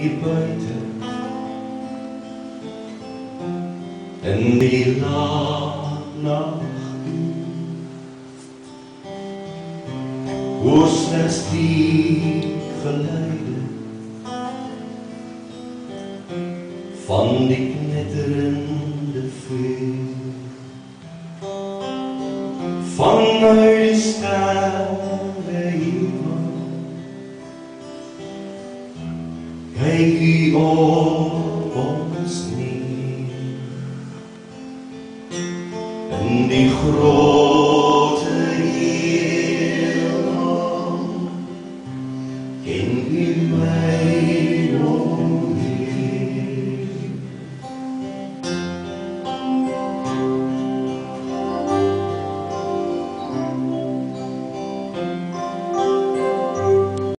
hier buiten en die nacht hoor slechts die geluiden van die knetterende vuur vanuit die sterrenhemel. Kijk u op ons neer en die grote hemel, ken u mij nog?